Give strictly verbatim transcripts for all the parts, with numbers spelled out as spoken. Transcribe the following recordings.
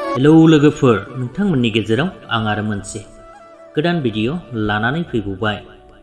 Hello लोगोफोर, नोंथांमोननि गेजेराव आं आरो मोनसे गोदान भिडिअ लानानै फैबावबाय।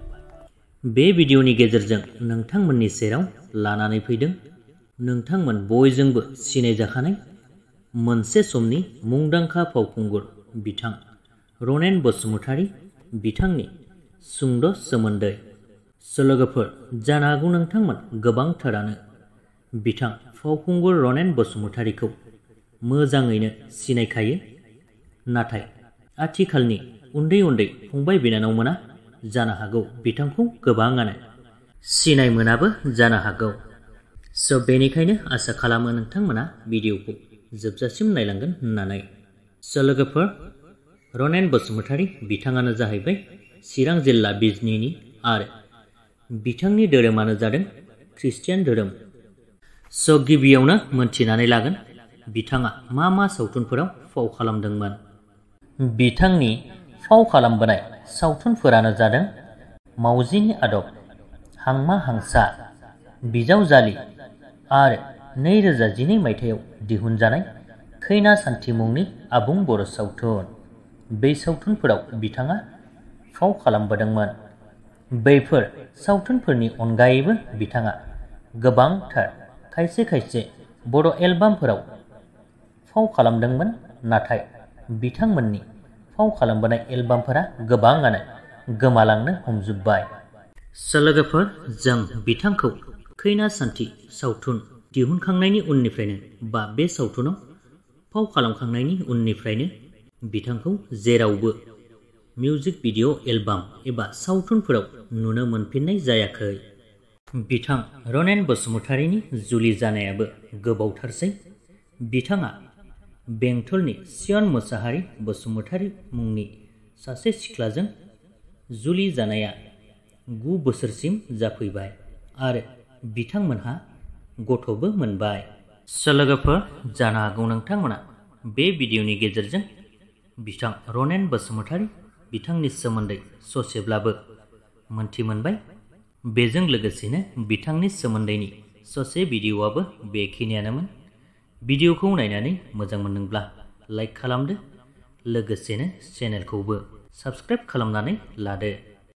बे भिडिअनि गेजेरजों नोंथांमोननि सेराव लानानै फैदों नोंथांमोन बयजोंबो सिनायजाखानाय मोनसे समनि मुंदांखा फावखुंगुर बिथां रनेन बसुमतारी बिथांनि सुंद' सोमोन्दै। स' लोगोफोर, जानो हागौ नोंथांमोन गोबांथारानो बिथां फावखुंगुर रनेन बसुमतारीखौ मोजाङैनो सिनायखायो, नाथाय आथिखालनि उन्दै उन्दै फंबाय बिनानावमोना जानो हागौ बिथांखौ गोबाङानो सिनाय मोनाबो जानो हागौ। स' बेनिखायनो आसा खालामो नोंथांमोना भिडिअखौ जोबजासिम नायलांगोन होननानै। स' लोगोफोर, रनेन बसुमतारी बिथाङानो जाहैबाय चिरां जिल्ला बिजनीनि आरो बिथांनि धोरोमानो जादों ख्रिस्टियान धोरोम। स' गिबियावनो मोनथिनानै लागोन बिथाङा मा मा सावथुनफोराव फाव खालामदोंमोन। बिथांनि फाव खालामबोनाय सावथुनफोरानो जादों मावजिनि आदब, हांमा हांसा, बिजावजालि आरो नैरोजा जिनै मायथाइयाव दिहुनजानाय खैना सान्थि मुंनि आबुं बर' सावथुन। बै सावथुनफोराव बिथाङा फाव खालामबोदोंमोन। बैफोर सावथुनफोरनि अनगायैबो बिथाङा गोबांथार खायसे खायसे बर' एलबामफोराव फाव खालामदोंमोन, नाथाय बिथांमोननि फाव खालामबोनाय एलबामफोरा गोबाङानो गोमालांनो हमजोब्बाय। स' लोगोफोर, जों बिथांखौ खैना सान्थि सावथुन दिहुनखांनायनि उननिफ्रायनो बा बे सावथुनाव फाव खालामखांनायनि उननिफ्रायनो बिथांखौ जेरावबो मिउजिक भिडिअ, एलबाम एबा सावथुनफोराव नुनो मोनफिननाय जायाखै। बिथां रनेन बसुमतारीनि जुलि जानायाबो गोबावथारसै। बिथाङा बेंटलनि सियन मोसाहारि बसुमतारी मुंनि सासे सिख्लाजों जुलि जानाया गु बोसोरसिम जाफैबाय आरो बिथांमोनहा गथ'बो मोनबाय। स' लोगोफोर, जानो हागौ नोंथांमोना बे भिडिअनि गेजेरजों बिथां रनेन बसुमतारी बिथांनि सोमोन्दै ससेब्लाबो मोनथि मोनबाय। बेजों लोगोसेनो बिथांनि सोमोन्दैनि ससे भिडिअआबो बेखिनियानोमोन। भिडिअखौ नायनानै मोजां मोनदोंब्ला लाइक खालामदो, लोगोसेनो चेनेलखौबो साबस्क्राइब खालामनानै लादो।